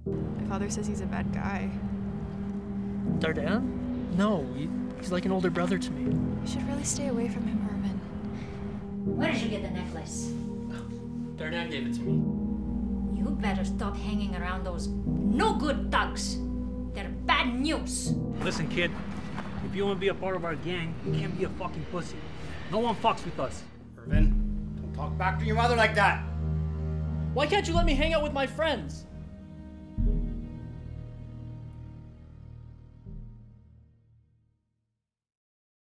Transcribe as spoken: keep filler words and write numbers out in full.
My father says he's a bad guy. Dardan? No, he, he's like an older brother to me. You should really stay away from him, Herman. Where did you get the necklace? Dardan gave it to me. You better stop hanging around those no-good thugs. They're bad news. Listen, kid. If you want to be a part of our gang, you can't be a fucking pussy. No one fucks with us. Irvin, don't talk back to your mother like that. Why can't you let me hang out with my friends?